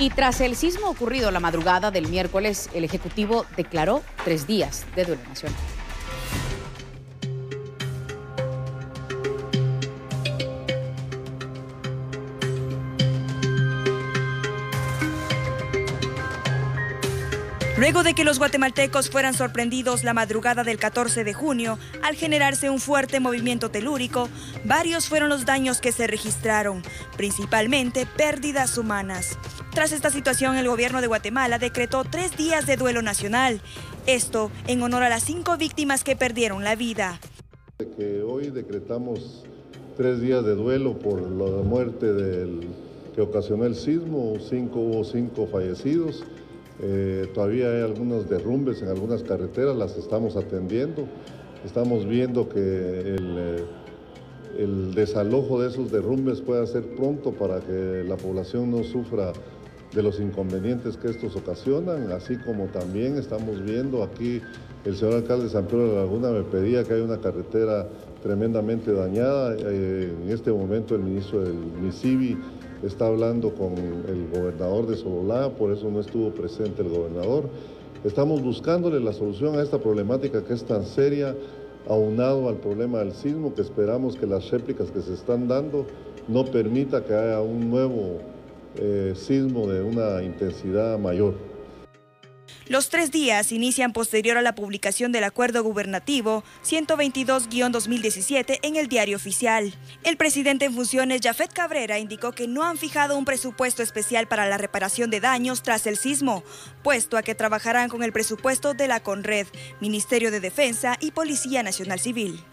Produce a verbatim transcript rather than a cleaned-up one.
Y tras el sismo ocurrido la madrugada del miércoles, el Ejecutivo declaró tres días de duelo nacional. Luego de que los guatemaltecos fueran sorprendidos la madrugada del catorce de junio, al generarse un fuerte movimiento telúrico, varios fueron los daños que se registraron, principalmente pérdidas humanas. Tras esta situación, el gobierno de Guatemala decretó tres días de duelo nacional. Esto en honor a las cinco víctimas que perdieron la vida. Que hoy decretamos tres días de duelo por la muerte del, que ocasionó el sismo, cinco, hubo cinco fallecidos. Eh, todavía hay algunos derrumbes en algunas carreteras, las estamos atendiendo. Estamos viendo que el, eh, el desalojo de esos derrumbes pueda ser pronto para que la población no sufra de los inconvenientes que estos ocasionan, así como también estamos viendo aquí, el señor alcalde de San Pedro de la Laguna me pedía que hay una carretera tremendamente dañada. Eh, en este momento el ministro del MISIVI está hablando con el gobernador de Sololá, por eso no estuvo presente el gobernador. Estamos buscándole la solución a esta problemática que es tan seria, aunado al problema del sismo, que esperamos que las réplicas que se están dando no permita que haya un nuevo eh, sismo de una intensidad mayor. Los tres días inician posterior a la publicación del Acuerdo Gubernativo ciento veintidós guión dos mil diecisiete en el Diario Oficial. El presidente en funciones, Jafet Cabrera, indicó que no han fijado un presupuesto especial para la reparación de daños tras el sismo, puesto a que trabajarán con el presupuesto de la CONRED, Ministerio de Defensa y Policía Nacional Civil.